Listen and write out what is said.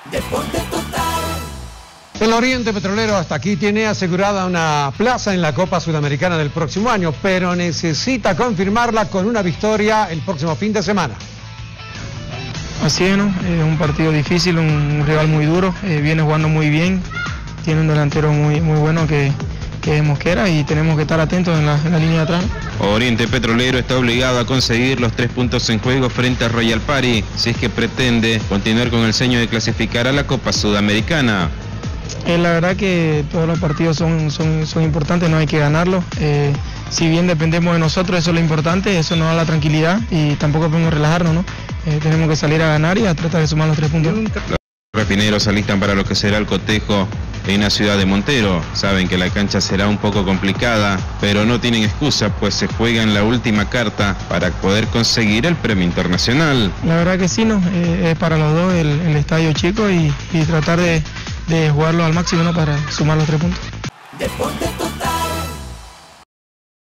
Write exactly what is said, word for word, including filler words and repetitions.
Deporte total. El Oriente Petrolero hasta aquí tiene asegurada una plaza en la Copa Sudamericana del próximo año, pero necesita confirmarla con una victoria el próximo fin de semana. Así es, ¿no? Es un partido difícil, un rival muy duro, eh, viene jugando muy bien, tiene un delantero muy, muy bueno que, que es Mosquera y tenemos que estar atentos en la, en la línea de atrás. Oriente Petrolero está obligado a conseguir los tres puntos en juego frente a Royal Party, si es que pretende continuar con el sueño de clasificar a la Copa Sudamericana. Eh, la verdad que todos los partidos son, son, son importantes, no hay que ganarlos. Eh, si bien dependemos de nosotros, eso es lo importante, eso nos da la tranquilidad y tampoco podemos relajarnos, ¿no? Eh, tenemos que salir a ganar y a tratar de sumar los tres puntos. Los refineros alistan para lo que será el cotejo en la ciudad de Montero. Saben que la cancha será un poco complicada, pero no tienen excusa, pues se juega en la última carta para poder conseguir el premio internacional. La verdad que sí, ¿no? Eh, es para los dos el, el estadio chico y, y tratar de, de jugarlo al máximo, ¿no? Para sumar los tres puntos. Deporte